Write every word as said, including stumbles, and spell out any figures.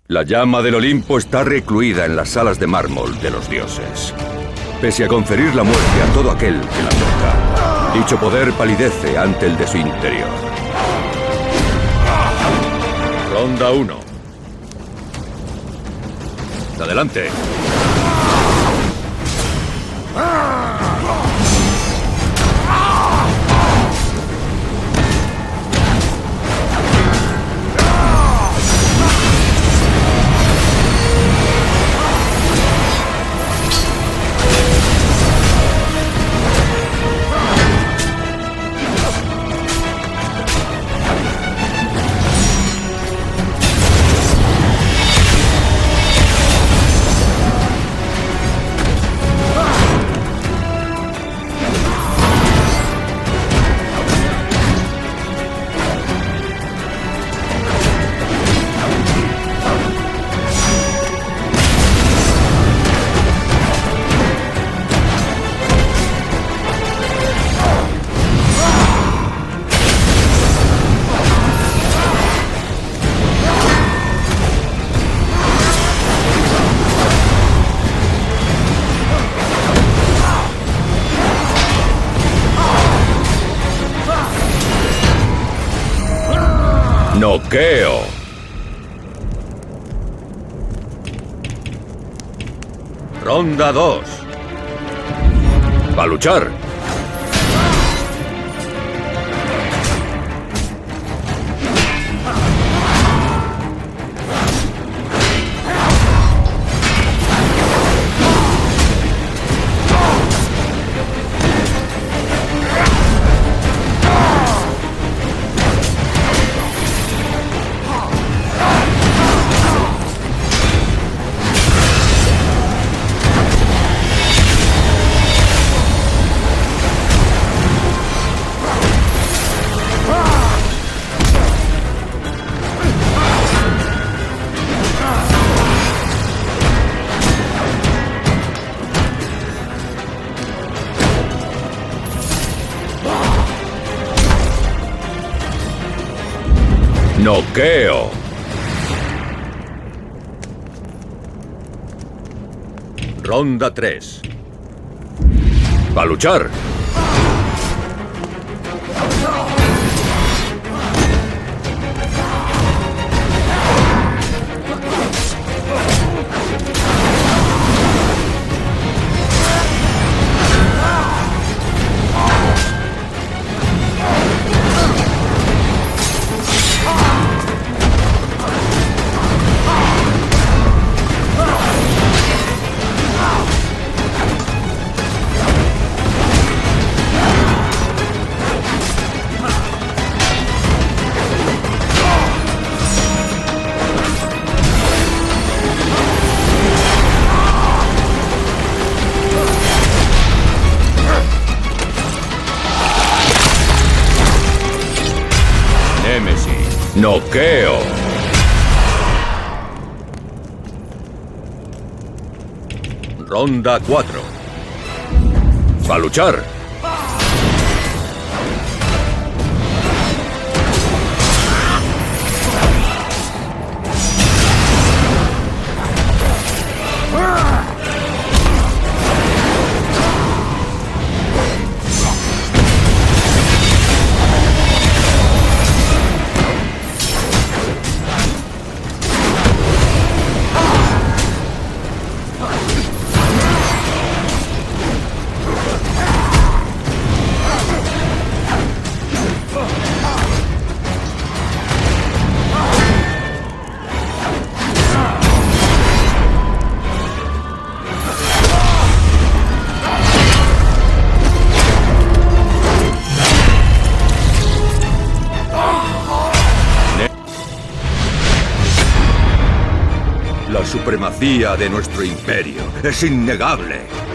La llama del Olimpo está recluida en las salas de mármol de los dioses. Pese a conferir la muerte a todo aquel que la toca, dicho poder palidece ante el de su interior. Ronda uno. Adelante. Noqueo. Ronda dos. Va a luchar. Noqueo. Ronda tres. Va a luchar. Noqueo. Ronda cuatro. Va a luchar. La supremacía de nuestro imperio es innegable.